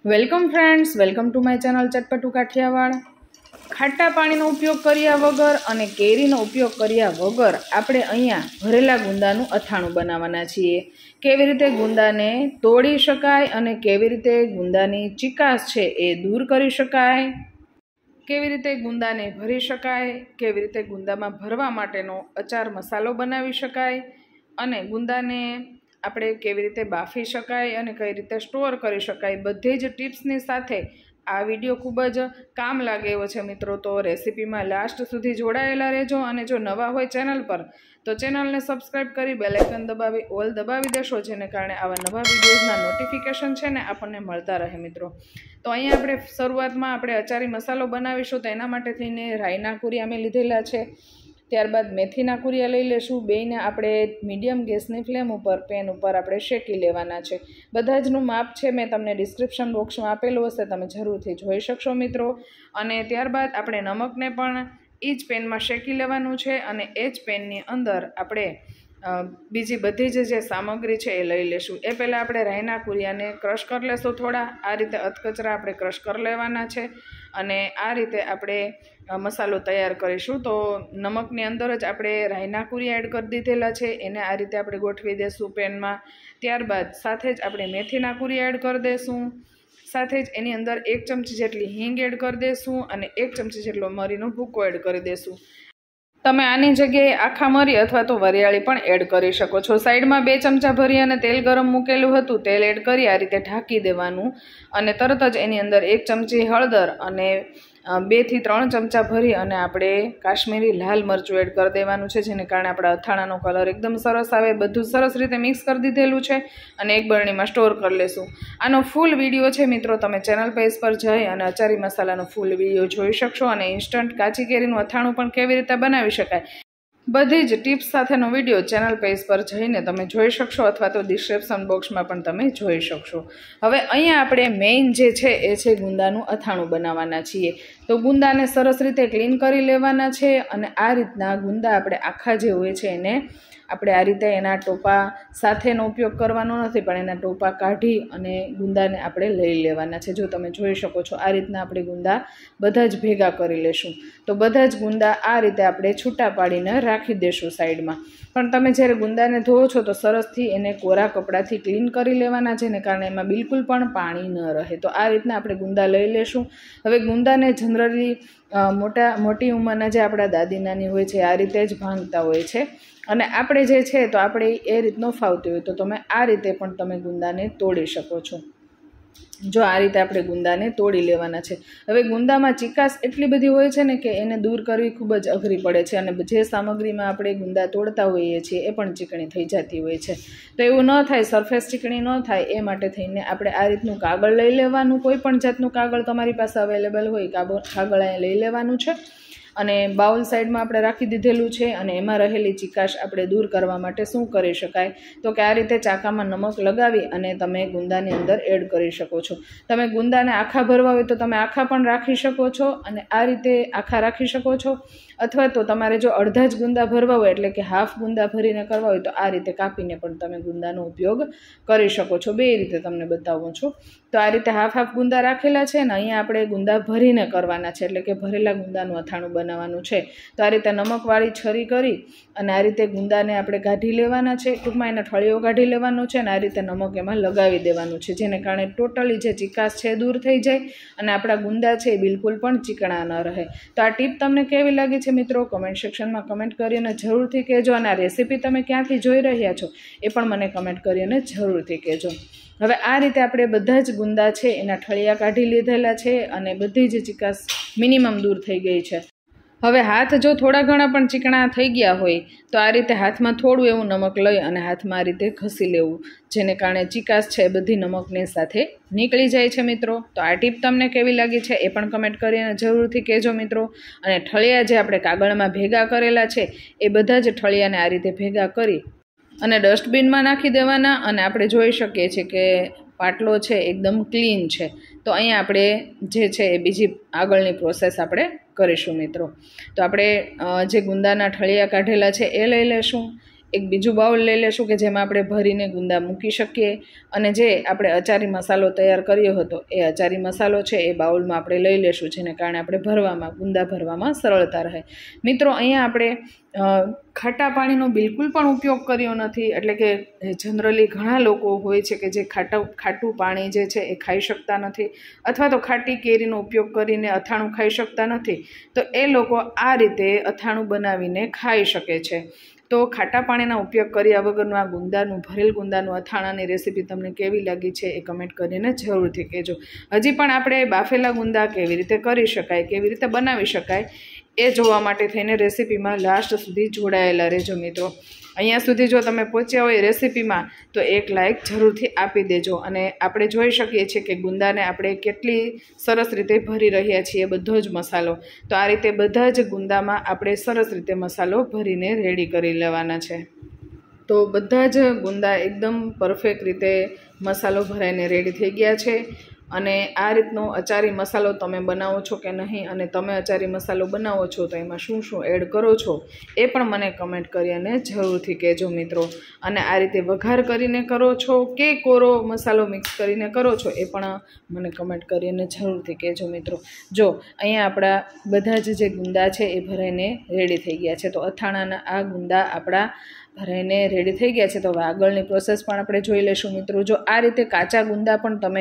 Welcome friends, welcome to my channel ચટપટુ કાઠિયાવાડ। ખાટા પાણીનો ઉપયોગ કર્યા વગર અને કેરીનો ઉપયોગ કર્યા વગર આપણે અહીંયા ભરેલા ગુંદાનું અથાણું બનાવવાના છીએ। કેવી રીતે ગુંદાને તોડી શકાય અને કેવી રીતે ગુંદાની ચીકાશ છે એ દૂર કરી શકાય, કેવી રીતે ગુંદાને ભરી શકાય, કેવી રીતે ગુંદામાં ભરવા માટેનો અચાર મસાલો બનાવી શકાય અને ગુંદાને આપણે કેવી રીતે બાફી શકાય અને કઈ રીતે સ્ટોર કરી શકાય, બધી જ ટિપ્સની સાથે આ વિડીયો ખૂબ જ કામ લાગે એવો છે મિત્રો। તો રેસીપીમાં લાસ્ટ સુધી જોડાયેલા રહેજો અને જો નવા હોય ચેનલ પર તો ચેનલને સબસ્ક્રાઈબ કરી બેલ આઇકન દબાવી ઓલ દબાવી દેશો, જેને કારણે આવા નવા વિડીયોઝના નોટિફિકેશન છે ને આપણને મળતા રહે મિત્રો। તો અહીંયા આપણે શરૂઆતમાં આપણે અચારી મસાલો બનાવીશું, તો એના માટે થઈને રાઈના કુરિયા મેં લીધેલા છે, ત્યારબાદ મેથીના કુરિયા લઈ લેશું। બેયને આપણે મીડિયમ ગેસની ફ્લેમ ઉપર પેન ઉપર આપણે શેકી લેવાના છે। બધા જનું માપ છે મેં તમને ડિસ્ક્રિપ્શન બોક્સમાં આપેલું હશે, તમે જરૂરથી જોઈ શકશો મિત્રો। અને ત્યારબાદ આપણે નમકને પણ એ જ પેનમાં શેકી લેવાનું છે અને એ જ પેનની અંદર આપણે બીજી બધી જે સામગ્રી છે એ લઈ લેશું। એ પહેલાં આપણે રાઈના કુરિયાને ક્રશ કરી લેશું, થોડા આ રીતે અધકચરા આપણે ક્રશ કરી લેવાના છે અને આ રીતે આપણે મસાલો તૈયાર કરીશું। તો નમકની અંદર જ આપણે રાઈના કુરિયા એડ કરી દીધેલા છે, એને આ રીતે આપણે ગોઠવી દઈશું પેનમાં। ત્યારબાદ સાથે જ આપણે મેથીના કુરિયા એડ કરી દઈશું, સાથે જ એની અંદર 1 ચમચી જેટલી હિંગ એડ કરી દઈશું અને 1 ચમચી જેટલો મરીનો ભૂકો એડ કરી દઈશું। તમે આની જગ્યાએ આખા મરી અથવા તો વરિયાળી પણ એડ કરી શકો છો। સાઈડમાં 2 ચમચા ભરી અને તેલ ગરમ મૂકેલું હતું, તેલ એડ કરી આ રીતે ઢાંકી દેવાનું અને તરત જ એની અંદર 1 ચમચી હળદર અને 2 થી 3 ચમચા ભરી અને આપણે કાશ્મીરી લાલ મરચું એડ કરી દેવાનું છે, જેને કારણે આપણા અથાણાનો કલર એકદમ સરસ આવે। બધું સરસ રીતે મિક્સ કરી દીધેલું છે અને એક બરણીમાં સ્ટોર કરી લેશું। આનો ફૂલ વિડીયો છે મિત્રો, તમે ચેનલ પેજ પર જઈ અને અચારી મસાલાનો ફૂલ વિડીયો જોઈ શકશો અને ઇન્સ્ટન્ટ કાચી કેરીનું અથાણું પણ કેવી રીતે બનાવી શકાય બધી જ ટિપ્સ સાથેનો વિડીયો ચેનલ પેજ પર જઈને તમે જોઈ શકશો અથવા તો ડિસ્ક્રિપ્શન બોક્સમાં પણ તમે જોઈ શકશો। હવે અહીંયા આપણે મેઇન જે છે એ છે ગુંદાનું અથાણું બનાવવાના છીએ। તો ગુંદાને સરસ રીતે ક્લીન કરી લેવાના છે અને આ રીતના ગુંદા આપણે આખા જે હોય છે એને આપણે આ રીતે એના ટોપા સાથેનો ઉપયોગ કરવાનો નથી, પણ એના ટોપા કાઢી અને ગુંદાને આપણે લઈ લેવાના છે। જો તમે જોઈ શકો છો આ રીતના આપણે ગુંદા બધા જ ભેગા કરી લેશું। તો બધા જ ગુંદા આ રીતે આપણે છૂટા પાડીને રાખી દેશું સાઈડમાં। પણ તમે જ્યારે ગુંદાને ધોવો છો તો સરસથી એને કોરા કપડાથી ક્લીન કરી લેવાના, જેને કારણે એમાં બિલકુલ પણ પાણી ન રહે। તો આ રીતના આપણે ગુંદા લઈ લેશું। હવે ગુંદાને જનરલી મોટી ઉંમરના જે આપણા દાદી નાની હોય છે આ રીતે જ ભાંગતા હોય છે અને આપણે જે છે તો આપણે એ રીતનો ફાવતી હોય તો તમે આ રીતે પણ તમે ગુંદાને તોડી શકો છો। જો આ રીતે આપણે ગુંદાને તોડી લેવાના છે। હવે ગુંદામાં ચીકાશ એટલી બધી હોય છે ને કે એને દૂર કરવી ખૂબ જ અઘરી પડે છે અને જે સામગ્રીમાં આપણે ગુંદા તોડતા હોઈએ છીએ એ પણ ચીકણી થઈ જતી હોય છે। તો એવું ન થાય, સરફેસ ચીકણી ન થાય એ માટે થઈને આપણે આ રીતનું કાગળ લઈ લેવાનું, કોઈ પણ જાતનું કાગળ તમારી પાસે અવેલેબલ હોય કાગળ અહીંયા લઈ લેવાનું છે અને બાઉલ સાઈડમાં આપણે રાખી દીધેલું છે અને એમાં રહેલી ચીકાશ આપણે દૂર કરવા માટે શું કરી શકાય તો કે આ રીતે ચાકામાં નમક લગાવી અને તમે ગુંદાની અંદર એડ કરી શકો છો। તમે ગુંદાને આખા ભરવા હોય તો તમે આખા પણ રાખી શકો છો અને આ રીતે આખા રાખી શકો છો, અથવા તો તમારે જો અડધા જ ગુંદા ભરવા હોય એટલે કે હાફ ગુંદા ભરીને કરવા હોય તો આ રીતે કાપીને પણ તમે ગુંદાનો ઉપયોગ કરી શકો છો। બે રીતે તમને બતાવું છું। તો આ રીતે હાફ ગુંદા રાખેલા છે ને અહીંયા આપણે ગુંદા ભરીને કરવાના છે, એટલે કે ભરેલા ગુંદાનું અથાણું બનાવવાનું છે। તો આ રીતે નમકવાળી છરી કરી અને આ રીતે ગુંદાને આપણે કાઢી લેવાના છે, ટૂંકમાં એના ઠળીઓ કાઢી લેવાનું છે અને આ રીતે નમક એમાં લગાવી દેવાનું છે, જેને કારણે ટોટલી જે ચીકાશ છે દૂર થઈ જાય અને આપણા ગુંદા છે એ બિલકુલ પણ ચીકણા ન રહે। તો આ ટીપ તમને કેવી લાગી છે મિત્રો, કમેન્ટ સેક્શનમાં કમેન્ટ કરીને જરૂરથી કહેજો અને આ રેસીપી તમે ક્યાંથી જોઈ રહ્યા છો એ પણ મને કમેન્ટ કરીને જરૂરથી કહેજો। હવે આ રીતે આપણે બધા જ ગુંદા છે એના ઠળિયા કાઢી લીધેલા છે અને બધી જ ચીકાશ મિનિમમ દૂર થઈ ગઈ છે। હવે હાથ જો થોડા ઘણા પણ ચીકણા થઈ ગયા હોય તો આ રીતે હાથમાં થોડું એવું નમક લઈ અને હાથમાં આ રીતે ઘસી લેવું, જેને કારણે ચીકાશ છે બધી નમકની સાથે નીકળી જાય છે મિત્રો। તો આ ટીપ તમને કેવી લાગી છે એ પણ કમેન્ટ કરીને જરૂરથી કહેજો મિત્રો। અને ઠળિયા જે આપણે કાગળમાં ભેગા કરેલા છે એ બધા જ ઠળિયાને આ રીતે ભેગા કરી અને ડસ્ટબિનમાં નાખી દેવાના અને આપણે જોઈ શકીએ છીએ કે પાટલો છે એકદમ ક્લીન છે। તો અહીંયા આપણે જે છે એ બીજી આગળની પ્રોસેસ આપણે કરીશું મિત્રો। તો આપણે જે ગુંદાના ઠળિયા કાઢેલા છે એ લઈ લેશું, એક બીજું બાઉલ લઈ લેશું કે જેમાં આપણે ભરીને ગુંદા મૂકી શકીએ અને જે આપણે અચારી મસાલો તૈયાર કર્યો હતો એ અચારી મસાલો છે એ બાઉલમાં આપણે લઈ લેશું, જેને કારણે આપણે ગુંદા ભરવામાં સરળતા રહે. મિત્રો, અહીંયા આપણે ખાટા પાણીનો બિલકુલ પણ ઉપયોગ કર્યો નથી. એટલે કે જનરલી ઘણા લોકો હોય છે કે જે ખાટું પાણી જે છે એ ખાઈ શકતા નથી અથવા તો ખાટી કેરીનો ઉપયોગ કરીને અથાણું ખાઈ શકતા નથી, તો એ લોકો આ રીતે અથાણું બનાવીને ખાઈ શકે છે. તો ખાટા પાણીના ઉપયોગ કર્યા વગરનું આ ભરેલ ગુંદાનું અથાણાની રેસીપી તમને કેવી લાગી છે એ કમેન્ટ કરીને જરૂરથી કહેજો. હજી પણ આપણે બાફેલા ગુંદા કેવી રીતે કરી શકાય, કેવી રીતે બનાવી શકાય એ જોવા માટે થઈને રેસીપીમાં લાસ્ટ સુધી જોડાયેલા રહેજો મિત્રો. અહીંયા સુધી જો તમે પહોંચ્યા હોય રેસીપીમાં તો એક લાઇક જરૂરથી આપી દેજો. અને આપણે જોઈ શકીએ છીએ કે ગુંદાને આપણે કેટલી સરસ રીતે ભરી રહ્યા છીએ બધો જ મસાલો. તો આ રીતે બધા જ ગુંદામાં આપણે સરસ રીતે મસાલો ભરીને રેડી કરી લેવાના છે. તો બધા જ ગુંદા એકદમ પરફેક્ટ રીતે મસાલો ભરાઈને રેડી થઈ ગયા છે. અને આ રીતનો અચારી મસાલો તમે બનાવો છો કે નહીં, અને તમે અચારી મસાલો બનાવો છો તો એમાં શું શું એડ કરો છો એ પણ મને કમેન્ટ કરીને જરૂરથી કહેજો મિત્રો. અને આ રીતે વઘાર કરીને કરો છો કે કોરો મસાલો મિક્સ કરીને કરો છો એ પણ મને કમેન્ટ કરીને જરૂરથી કહેજો મિત્રો. જો અહીંયા આપણા બધા જ જે ગુંદા છે એ ભરાઈને રેડી થઈ ગયા છે. તો અથાણાના આ ગુંદા આપણા ભરાઈને રેડી થઈ ગયા છે. તો હવે આગળની પ્રોસેસ પણ આપણે જોઈ લઈશું મિત્રો. જો આ રીતે કાચા ગુંદા પણ તમે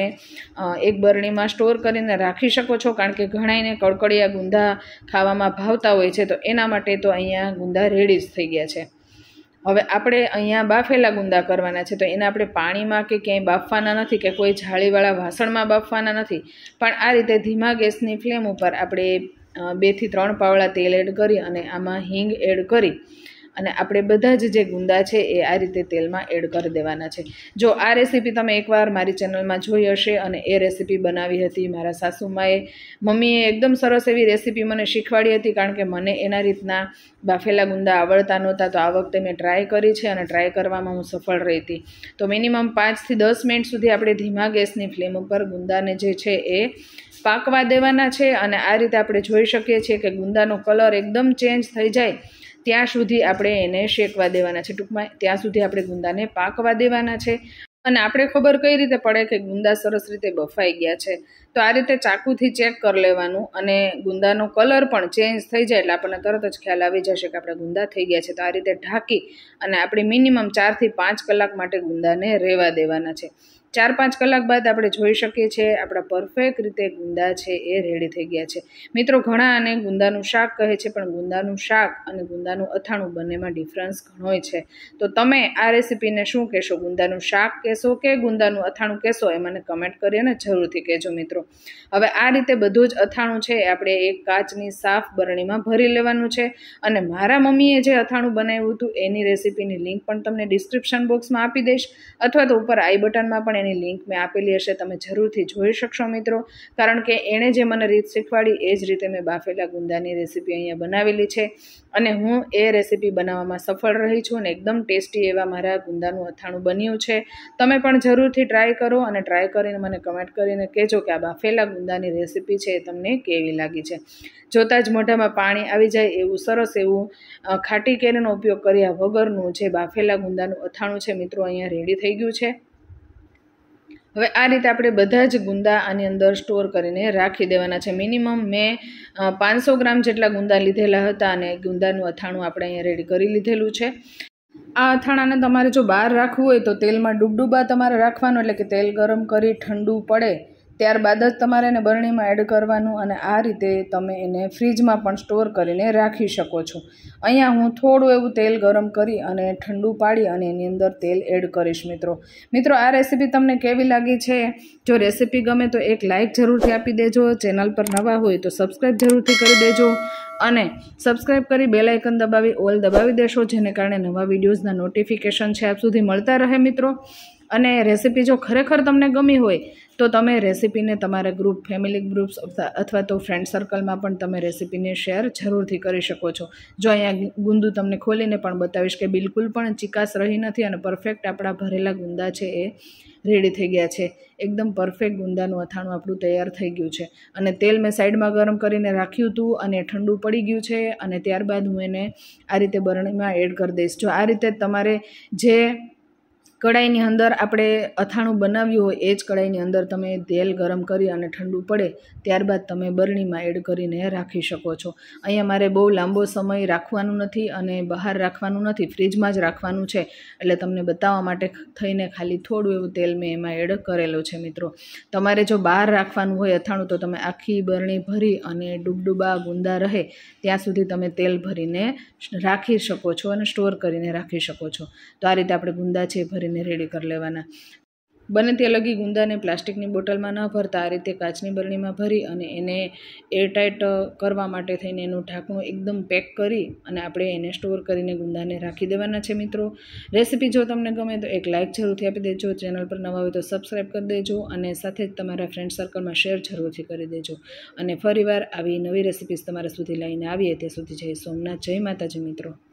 એક બરણીમાં સ્ટોર કરીને રાખી શકો છો, કારણ કે ઘણાઈને કડકડિયા ગુંદા ખાવામાં ભાવતા હોય છે. તો એના માટે તો અહીંયા ગુંદા રેડી જ થઈ ગયા છે. હવે આપણે અહીંયા બાફેલા ગુંદા કરવાના છે. તો એને આપણે પાણીમાં કે ક્યાંય બાફવાના નથી કે કોઈ જાળીવાળા વાસણમાં બાફવાના નથી, પણ આ રીતે ધીમા ગેસની ફ્લેમ ઉપર આપણે 2 થી 3 પાવડા તેલ એડ કરી અને આમાં હિંગ એડ કરી અને આપણે બધા જ જે ગુંદા છે એ આ રીતે તેલમાં એડ કરી દેવાના છે. જો આ રેસીપી તમે એકવાર મારી ચેનલમાં જોઈ હશે અને એ રેસીપી બનાવી હતી મારા સાસુમાએ. મમ્મીએ એકદમ સરસ એવી રેસીપી મને શીખવાડી હતી, કારણ કે મને એના રીતના બાફેલા ગુંદા આવડતા નહોતા. તો આ વખતે મેં ટ્રાય કરી છે અને ટ્રાય કરવામાં હું સફળ રહી હતી. તો મિનિમમ 5 થી 10 મિનિટ સુધી આપણે ધીમા ગેસની ફ્લેમ ઉપર ગુંદાને જે છે એ પાકવા દેવાના છે. અને આ રીતે આપણે જોઈ શકીએ છીએ કે ગુંદાનો કલર એકદમ ચેન્જ થઈ જાય ત્યાં સુધી આપણે એને શેકવા દેવાના છે. ટૂંકમાં ત્યાં સુધી આપણે ગુંદાને પાકવા દેવાના છે. અને આપણે ખબર કઈ રીતે પડે કે ગુંદા સરસ રીતે બફાઈ ગયા છે? તો આ રીતે ચાકુથી ચેક કરી લેવાનું અને ગુંદાનો કલર પણ ચેન્જ થઈ જાય એટલે આપણને તરત જ ખ્યાલ આવી જશે કે આપણા ગુંદા થઈ ગયા છે. તો આ રીતે ઢાંકી અને આપણે મિનિમમ 4 થી 5 કલાક માટે ગુંદાને રહેવા દેવાના છે. 4-5 કલાક બાદ આપણે જોઈ શકીએ છીએ આપણા પરફેક્ટ રીતે ગુંદા છે એ રેડી થઈ ગયા છે. મિત્રો, ઘણા આને ગુંદાનું શાક કહે છે, પણ ગુંદાનું શાક અને ગુંદાનું અથાણું બંનેમાં ડિફરન્સ ઘણો છે. તો તમે આ રેસીપીને શું કહેશો? ગુંદાનું શાક કહેશો કે ગુંદાનું અથાણું કહેશો? એ મને કમેન્ટ કરીને જરૂરથી કહેજો મિત્રો. હવે આ રીતે બધું જ અથાણું છે આપણે એક કાચની સાફ બરણીમાં ભરી લેવાનું છે. અને મારા મમ્મીએ જે અથાણું બનાવ્યું હતું એની રેસીપીની લિંક પણ તમને ડિસ્ક્રિપ્શન બોક્સમાં આપી દઈશ, અથવા તો ઉપર આઈ બટનમાં પણ એની લિંક મેં આપેલી હશે, તમે જરૂરથી જોઈ શકશો મિત્રો. કારણ કે એણે જે મને રીત શીખવાડી એ જ રીતે મેં બાફેલા ગુંદાની રેસીપી અહીંયા બનાવેલી છે. અને હું એ રેસીપી બનાવવામાં સફળ રહી છું અને એકદમ ટેસ્ટી એવા મારા ગુંદાનું અથાણું બન્યું છે. તમે પણ જરૂરથી ટ્રાય કરો અને ટ્રાય કરીને મને કમેન્ટ કરીને કહેજો કે આ બાફેલા ગુંદાની રેસીપી છે એ તમને કેવી લાગી છે. જોતાં જ મોઢામાં પાણી આવી જાય એવું સરસ એવું ખાટી કેરીનો ઉપયોગ કર્યા વગરનું જે બાફેલા ગુંદાનું અથાણું છે મિત્રો અહીંયા રેડી થઈ ગયું છે. હવે આ રીતે આપણે બધા જ ગુંદા આની અંદર સ્ટોર કરીને રાખી દેવાના છે. મિનિમમ મેં 500 ગ્રામ જેટલા ગુંદા લીધેલા હતા અને ગુંદાનું અથાણું આપણે અહીંયા રેડી કરી લીધેલું છે. આ અથાણાને તમારે જો બહાર રાખવું હોય તો તેલમાં ડૂબડૂબા તમારે રાખવાનું, એટલે કે તેલ ગરમ કરી ઠંડુ પડે ત્યારબાદ જ તમારે એને બરણીમાં એડ કરવાનું. અને આ રીતે તમે એને ફ્રીજમાં પણ સ્ટોર કરીને રાખી શકો છો. અહીંયા હું થોડું એવું તેલ ગરમ કરી અને ઠંડુ પાડી અને એની અંદર તેલ એડ કરીશ મિત્રો. આ રેસીપી તમને કેવી લાગી છે? જો રેસીપી ગમે તો એક લાઇક જરૂરથી આપી દેજો. ચેનલ પર નવા હોય તો સબસ્ક્રાઈબ જરૂરથી કરી દેજો અને સબસ્ક્રાઈબ કરી બેલ આઇકન દબાવી ઓલ દબાવી દેશો, જેને કારણે નવા વિડીયોઝના નોટિફિકેશન છે આપ સુધી મળતા રહે મિત્રો. અને રેસીપી જો ખરેખર તમને ગમી હોય તો તમે રેસીપીને તમારા ગ્રુપ, ફેમિલી ગ્રુપ્સ અથવા તો ફ્રેન્ડ સર્કલમાં પણ તમે રેસીપીને શેર જરૂરથી કરી શકો છો. જો અહીંયા ગુંદુ તમને ખોલીને પણ બતાવીશ કે બિલકુલ પણ ચિકાસ રહી નથી અને પરફેક્ટ આપણા ભરેલા ગુંદા છે એ રેડી થઈ ગયા છે. એકદમ પરફેક્ટ ગુંદાનું અથાણું આપણું તૈયાર થઈ ગયું છે. અને તેલ મેં સાઈડમાં ગરમ કરીને રાખ્યું હતું અને ઠંડુ પડી ગયું છે. અને ત્યારબાદ હું એને આ રીતે બરણીમાં એડ કરી દઈશ. જો આ રીતે તમારે જે કડાઈની અંદર આપણે અથાણું બનાવ્યું હોય એ જ કડાઈની અંદર તમે તેલ ગરમ કરી અને ઠંડુ પડે ત્યારબાદ તમે બરણીમાં એડ કરીને રાખી શકો છો. અહીંયા મારે બહુ લાંબો સમય રાખવાનું નથી અને બહાર રાખવાનું નથી, ફ્રીજમાં જ રાખવાનું છે. એટલે તમને બતાવવા માટે થઈને ખાલી થોડું એવું તેલ મેં એમાં એડ કરેલું છે. મિત્રો, તમારે જો બહાર રાખવાનું હોય અથાણું તો તમે આખી બરણી ભરી અને ડૂબડૂબા ગુંદા રહે ત્યાં સુધી તમે તેલ ભરીને રાખી શકો છો અને સ્ટોર કરીને રાખી શકો છો. તો આ રીતે આપણે ગુંદા છે ભરીને રેડી કરી લેવાના. બને ત્યાં લગી ગુંદાને પ્લાસ્ટિકની બોટલમાં ન ભરતા આ રીતે કાચની બરણીમાં ભરી અને એને એરટાઈટ કરવા માટે થઈને એનું ઢાંકણું એકદમ પેક કરી અને આપણે એને સ્ટોર કરીને ગુંદાને રાખી દેવાના છે. મિત્રો, રેસીપી જો તમને ગમે તો એક લાઇક જરૂરથી આપી દેજો. ચેનલ પર નવા હોય તો સબસ્ક્રાઈબ કરી દેજો અને સાથે જ તમારા ફ્રેન્ડ સર્કલમાં શેર જરૂરથી કરી દેજો. અને ફરીવાર આવી નવી રેસીપીસ તમારા સુધી લઈને આવીએ ત્યાં સુધી જય સોમનાથ, જય માતાજી. મિત્રો.